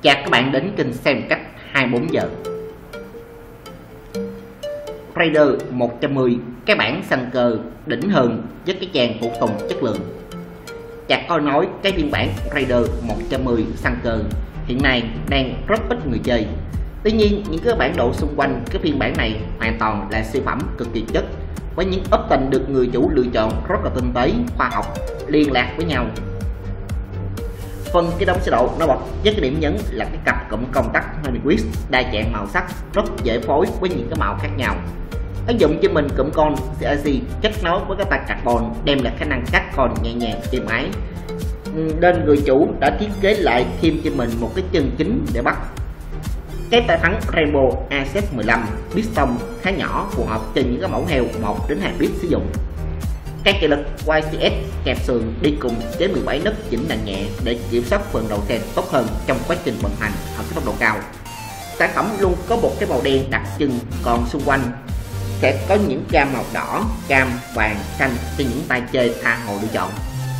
Chào các bạn đến kênh xem cách 24 giờ. Raider 110 cái bản săn cờ đỉnh hơn với cái dàn phụ tùng chất lượng. Chả coi nói cái phiên bản Raider 110 săn cờ hiện nay đang rất ít người chơi. Tuy nhiên những cái bản đồ xung quanh cái phiên bản này hoàn toàn là siêu phẩm cực kỳ chất, với những option được người chủ lựa chọn rất là tinh tế, khoa học, liên lạc với nhau. Phần cái đống sơ đồ nó bật với cái điểm nhấn là cái cặp cụm công tắc Honeyquist đa dạng màu sắc, rất dễ phối với những cái màu khác nhau. Ứng dụng cho mình cụm con CIC kết nối với cái tay carbon đem lại khả năng cắt con nhẹ nhàng êm ái. Nên người chủ đã thiết kế lại thêm cho mình một cái chân chính để bắt. Cái tay thắng Rainbow AZ15 piston khá nhỏ, phù hợp cho những cái mẫu heo 1 đến 2 bit sử dụng. Các trợ lực YCS kẹp sườn đi cùng với 17 nấc chỉnh đàn nhẹ để kiểm soát phần đầu xe tốt hơn trong quá trình vận hành ở cái tốc độ cao. Sản phẩm luôn có một cái màu đen đặc trưng, còn xung quanh sẽ có những cam màu đỏ, cam, vàng, xanh cho những tay chơi tha hồ lựa chọn.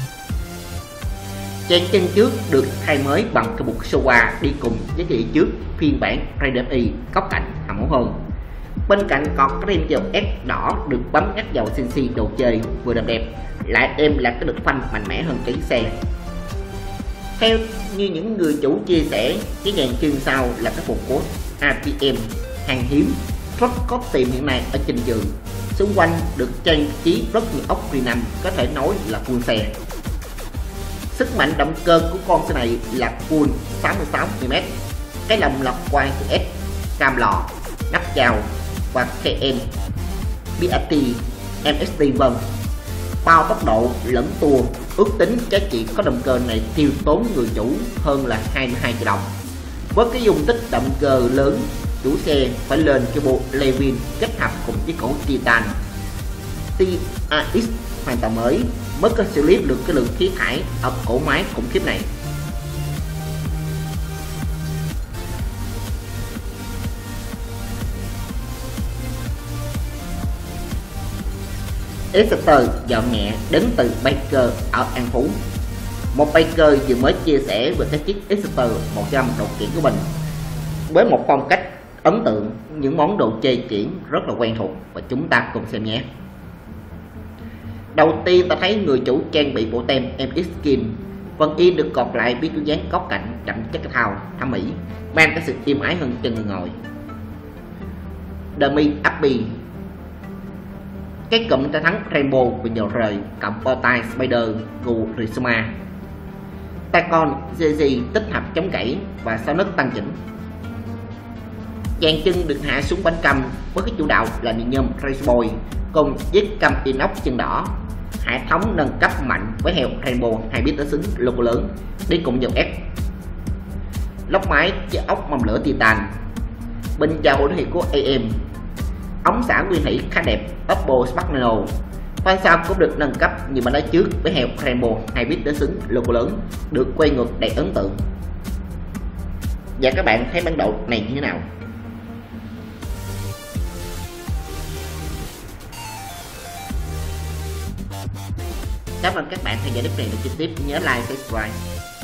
Chén chân trước được thay mới bằng cái buộc Showa đi cùng với cái trước phiên bản Raider Y góc cạnh hầm mẫu hơn. Bên cạnh còn cái rem dầu S đỏ được bấm ngắt dầu CNC đồ chơi vừa đẹp, lại đem là cái lực phanh mạnh mẽ hơn cái xe. Theo như những người chủ chia sẻ, cái dàn chân sau là cái phục của ATM hàng hiếm rất có tiềm hiện nay ở trên trường. Xung quanh được trang trí rất nhiều ốc Rinam, có thể nói là full xe. Sức mạnh động cơ của con xe này là full 66mm, cái lồng lọc YCS, cam lò, nắp chào và KM, BAT, MST vân. Bao tốc độ lẫn tua, ước tính giá trị có động cơ này tiêu tốn người chủ hơn là 22 triệu đồng. Với cái dung tích động cơ lớn, chủ xe phải lên cái bộ Levin kết hợp cùng với cổ Titan TRX hoàn toàn mới mới có xử lý được cái lượng khí thải ở cổ máy khủng khiếp này. Exeter dọn nhẹ đến từ Baker ở An Phú. Một Baker vừa mới chia sẻ về cái chiếc Exeter 100 độ kiện của mình với một phong cách ấn tượng, những món đồ chơi kiển rất là quen thuộc, và chúng ta cùng xem nhé. Đầu tiên ta thấy người chủ trang bị bộ tem MX Skin, phần in được cột lại với kiểu dáng góc cạnh đậm chất cái thao thẩm mỹ, mang cái sự êm ái hơn chân người ngồi. Dummy Appy, cái cụm ta thắng Rainbow và dầu rời cộng bo tay Spider Gurisma, tay con GG tích hợp chống gãy và 6 nấc tăng chỉnh. Dàn chân được hạ xuống bánh căm với cái chủ đạo là nhôm Raceboy cùng với căm inox chân đỏ. Hệ thống nâng cấp mạnh với heo Rainbow 2 bit đối xứng logo lớn đi cùng dòng S. Lốc máy với ốc mâm lửa Titan. Bình chào thì của AM. Ống xả nguyên thủy khá đẹp Oppo Spark Nano. Phần sau cũng được nâng cấp như mà nói trước với heo Rainbow 2 bit đối xứng logo lớn, được quay ngược đầy ấn tượng. Và các bạn thấy bản đồ này như thế nào? Cảm ơn các bạn theo dõi clip này, được trực tiếp nhớ like, subscribe.